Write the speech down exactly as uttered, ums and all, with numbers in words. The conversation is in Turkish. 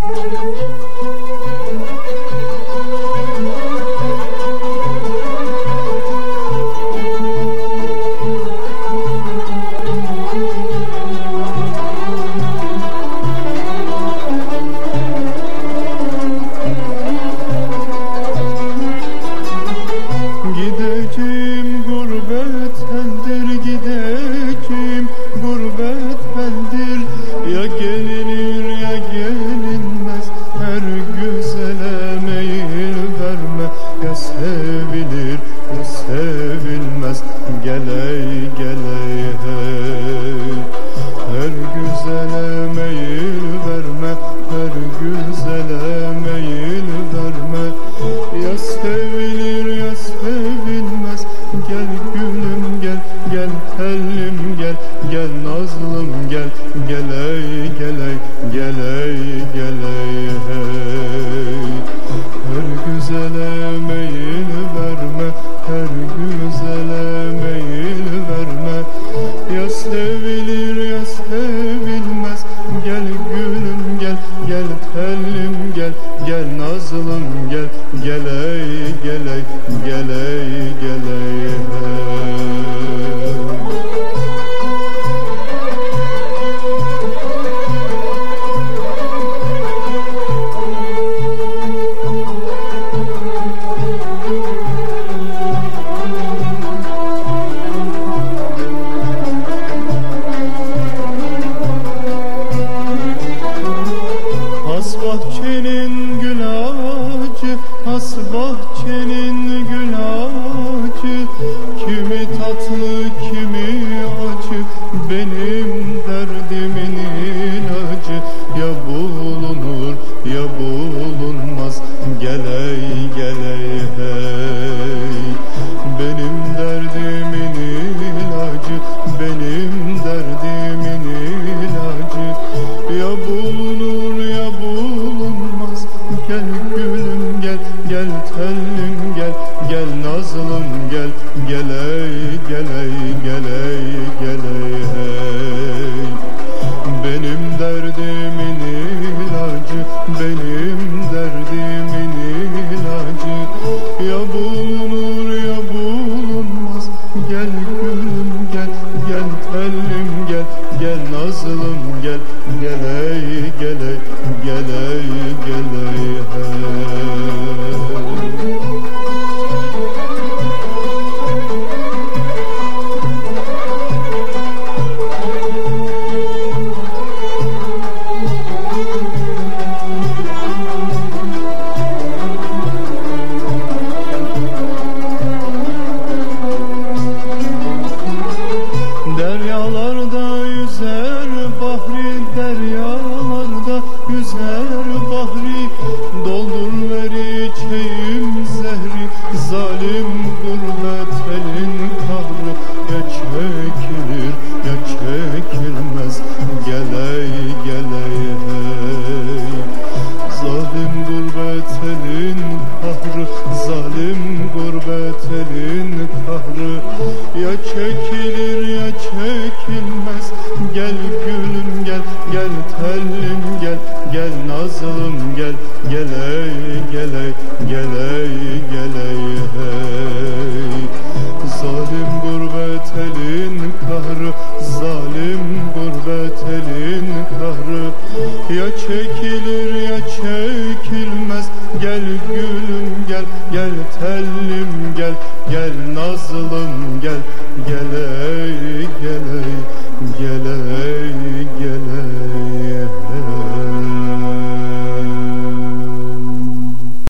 Gideceğim gurbet eldir, gideceğim gurbet eldir. Ya gelinir ya gelinmez, her güzele meyil verme. Ya sevilir ya sevilmez, geley geley hey. Her güzele meyil verme, her güzele meyil verme. Ya sevilir ya sevilmez, gel gülüm gel, gel tellim gel, gel nazlım gel, geley geley geley geley hey. Her güzele meyil verme, her güzele meyil verme. Ya sevilir ya sevilmez, gel gülüm gel, gel tellim gel, gel nazlım gel, geley geley geley geley hey. Has bahçenin gül ağacı, has bahçenin gül ağacı. Kimi tatlı kimi acı, benim derdimin ilacı. Ya bulunur ya bulunmaz, geley geley hey. Benim derdimin ilacı, benim derdimin ilacı. Ya bulunur ya bulunmaz, gel gülüm gel, gel tellim gel, gel nazlım gel, geley geley geley geley hey. Benim derdimin ilacı, benim derdimin ilacı. Ya bulunur ya bulunmaz, gel gülüm gel, gel tellim gel, gel nazlım gel, geley geley geley geley hey. Deryalarda yüzer bahri, deryalarda yüzer bahri. Doldur ver içeyim zehri, zalim gurbet elin kahrı. Ya çekilir ya çekilmez, geley geley hey. Zalim gurbet elin kahrı, zalim gurbet elin kahrı. Ya çekilir ya çekilmez, gel gülüm gel, gel tellim gel, gel nazlım gel, geley geley geley geley hey. Zalim gurbet elin kahrı, zalim gurbet elin kahrı. Ya çekilir ya çekilmez, gel gülüm gel, gel tellim gel, gel nazlım gel, geley geley geley geley.